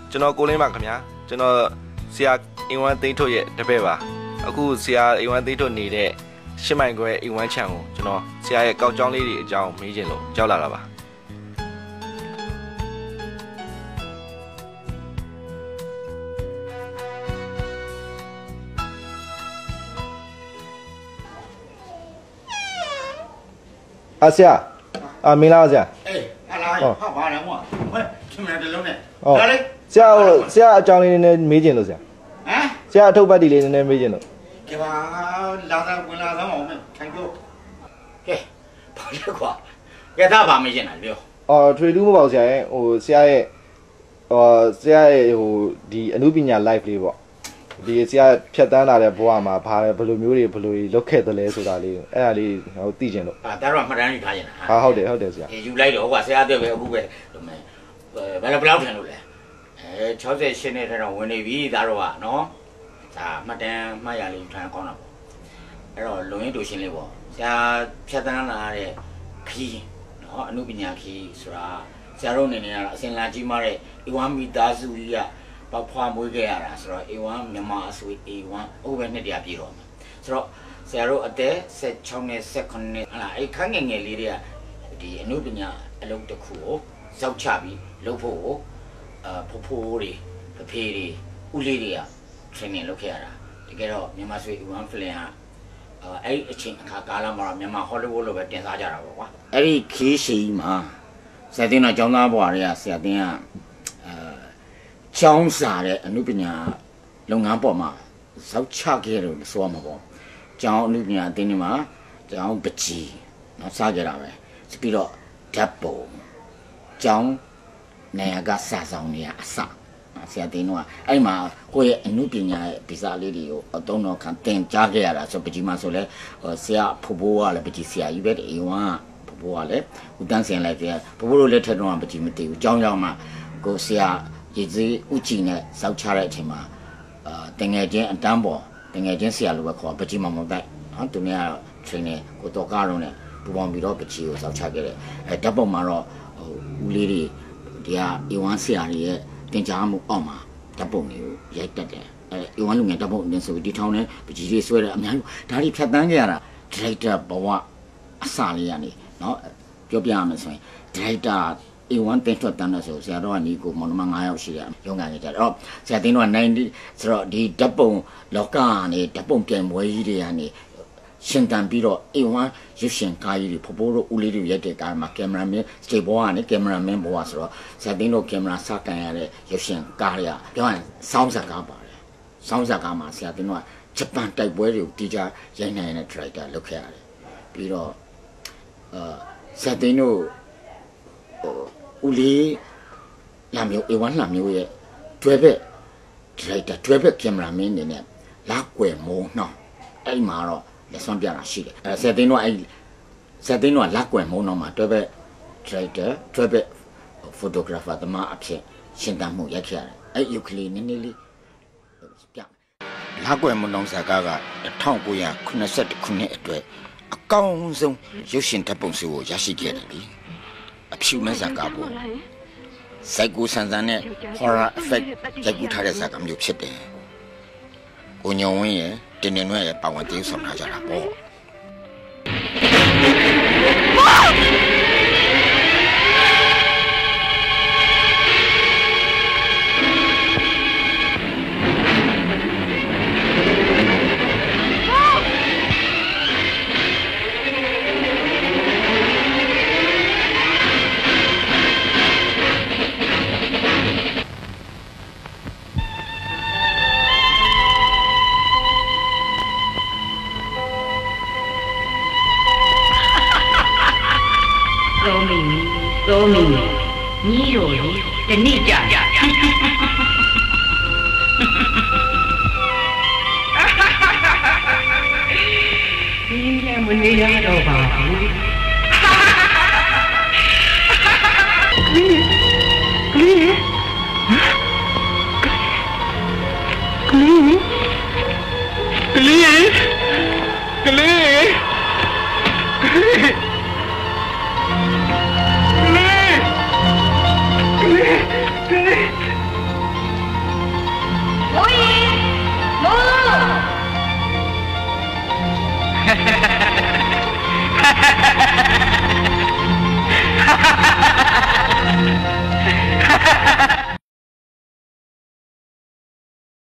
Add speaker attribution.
Speaker 1: ကျွန်တော်ကိုလင်းပါခင်ဗျာကျွန်တော်ဆရာအင်ဝမ်သိန်းထုတ်ရဲ့တပည့်ပါအခုဆရာအင်ဝမ်သိန်းထုတ်နေတဲ့ရှစ်မိုင်ခွဲအင်ဝမ်ချန်ကိုကျွန်တော်ဆရာရဲ့ကောက်ကြောင်းလေးတွေအကြောင်းမေးချင်လို့ကြောက်လာတာပါဆရာမင်္ဂလာပါဆရာ
Speaker 2: အေးဟာလာဟာပါလေmoiဟဲ့ခင်ဗျာတလုံးနဲ့ဒါလေ
Speaker 1: ဆရာအကြောင်းလေးနည်းနည်းမေးချင်လို့ဆရာဆရာအထုပ်ပတ်တီလေးနည်းနည်းမေးချင်လို့
Speaker 2: ကဲပါလာသာဝင်လာဆောင်အောင်မယ်ထိုင်ပြောကဲဘာလဲကွာကဲဒါပါမေးချင်တာပြော
Speaker 1: ထွေတူးမပေါ့ဆရာရဲ့ဆရာရဲ့ဒီအမှုပညာ live လေးပေါ့ဒီဆရာဖြတ်တန်းလာတဲ့ဘဝမှာဘာလဲဘယ်လိုမျိုးတွေဘယ်လိုလုပ်ခဲ့သလဲဆိုတာလေးအဲ့ဒါလေးသိချင်လို့
Speaker 2: ဒါတော့မှတ်တမ်းယူထားရင်
Speaker 1: ဟုတ်တယ်ဆရာ
Speaker 2: ယူလိုက်တော့ကွာဆရာအတွက်ပဲအခုပဲလုပ်မယ်ဘယ်လောက်ထင်လို့လဲ68နှစ်ထဲတော့ဝင်နေပြီဒါတော့ကနော်ဒါမှတ်တမ်းမှတ်ရလေးထားကောင်းတာပေါ့အဲ့တော့လုံရင်တူရှင်းလေးပေါ့ဆရာဖြတ်တန်းလာတဲ့ခီးနော်အမှုပညာခီးဆိုတာဆရာတို့အနေနဲ့ကတော့အစင်လာကြီးမားတဲ့ဧဝံမိသားစုကြီးကပေါဖွာမွေးခဲ့ရတာဆိုတော့ဧဝံမြန်မာအဆွေဧဝံဥပ္ပနှစ်တရာပြည့်တော့မှာဆိုတော့ဆရာတို့အသက်16နဲ့18နှစ်ဟလာအဲ့ခန်းငယ်ငယ်လေးတွေကဒီအမှုပညာအလုပ်တစ်ခုကိုဇောက်ချပြီးလုပ်ဖို့ဖိုးဖိုးတွေဖဖေးတွေဦးလေးတွေက training လုပ်ခဲ့ရတာတကယ်တော့မြန်မာဆွေဧဝံဖလင်ဟာအဲ့အချိန်အခါကာလမှာတော့မြန်မာဟောလိဝုဒ်လိုပဲတင်စားကြတာပေါ့ကွာအဲ့ဒီခီးရှိမှာဆရာတင်တော့ကျောင်းသားဘွားတွေကဆရာတင်ကကျောင်းစာတဲ့အမှုပညာလုပ်ငန်းပေါ်မှာဇောက်ချခဲ့လို့ဆိုရမှာပေါ့ကျောင်းအမှုပညာအတင်းဒီမှာကျောင်းပကြီးနော်စားကြတာပဲပြီးတော့ဓာတ်ပုံကျောင်းနေရာကစာဆောင်နေရအစဆရာတင်တော့အဲ့မှာကိုယ့်ရဲ့အမှုပညာရဲ့ဗီဇာလေးတွေကိုအသုံးတော်ခံတင်ကြားခဲ့ရတာဆိုပကြီးမှာဆိုလဲဆရာဖိုးကလည်းပကြီးဆရာကြီးပဲအေဝါဖိုးကလည်းဦးတန်းစင်လိုက်ပြဖိုးတို့လက်ထက်တော့ပကြီးမတည်ဘူးကျောင်းရောက်မှကိုဆရာရည်စည်းဥကြည်နဲ့ဇောက်ချတဲ့အချိန်မှာတငယ်ချင်းအတန်းပေါ်တငယ်ချင်းဆရာလိုပဲခေါ်ပကြီးမမုံတိုက်နော်သူเนี่ย training ကိုတော့ကားလုံးနဲ့ပူပေါင်းပြီးတော့ပကြီးကိုဇောက်ချခဲ့တယ်ဓာတ်ပုံမှာတော့ဦးလေးတွေဒီကဧဝံဆရာတွေရဲ့တင်ကြားမှုအောက်မှာဓာတ်ပုံတွေကိုရိုက်တက်တယ်ဧဝံလူငယ်ဓာတ်ပုံအရင်ဆိုဒီထောင်နဲ့ပကြီးတွေဆွဲတယ်အများကြီးဒါတွေဖြတ်တန်းကြရတာဒရိုက်တာဘဝအစလေးကနေနော်ပြောပြရမယ်ဆိုရင်ဒရိုက်တာဧဝံတင်ထွက်တန်းတယ်ဆိုဆရာတော်ကညီကိုမောင်နှမ9ယောက်ရှိတယ်ရုံးကန်နေကြတယ်အဲ့တော့ဆရာတင်တော့90ဆိုတော့ဒီဓာတ်ပုံလောကကနေဓာတ်ပုံပြန်ပွဲကြီးတွေကနေရှင်တန်ပြီးတော့ဧဝံရုပ်ရှင်ကားကြီးတွေဖိုးတို့ဦးလေးတွေရိုက်တဲ့ကားမှာကင်မရာမင်းစတေဘောကနေကင်မရာမင်းဘောဆိုတော့ဇာတင်တို့ကင်မရာစကန်ရတဲ့ရုပ်ရှင်ကားတွေကပြောရင်စောင်းစကားပါတယ်စောင်းစကားမှာဆရာတင်တို့ကဂျပန်တိုက်ပွဲတွေကိုတီးကြရိုက်နိုင်တဲ့ director လုပ်ခဲ့ရတယ်ပြီးတော့ဇာတင်တို့ဦးလေးလာမျိုးဧဝံလာမျိုးရဲ့တွဲဘက် director တွဲဘက်ကင်မရာမင်းနေနဲ့လက်ွယ်မိုးနှောင်းအဲ့မှာတော့လက်စွမ်းပြတာရှိတယ်ဆယ်သိန်းတော့လက်ကွယ်မုံတော့မှာတွဲဘက် director တွဲဘက် photographer တမအဖြစ်ရှင်းတမ်းမှုရိုက်ခဲ့ရတယ်အဲ့ရုပ်ကလေးနည်းနည်းလေးပြလက်ကွယ်မုံတော့ဇာကားက1982ခုနှစ်အတွက်အကောင်းဆုံးရုပ်ရှင်ဓာတ်ပုံစုကိုရရှိခဲ့တယ်လीအဖြူမဲ့ဇာကားပေါ့စိုက်ကူဆန်ဆန်နဲ့ horror effect ရိုက်ကူးထားတဲ့ဇာကားမျိုးဖြစ်တယ်ကိုညောင်ဝင်းရဲ့တင်းနေနွဲ့ရဲ့ပါဝင်တင်းဆောင်ထားကြတာပေါ့
Speaker 3: သုံးမိညီတို့တနေ့ကြနင်းလည်းမနေရတော့ပါဘူးကလေး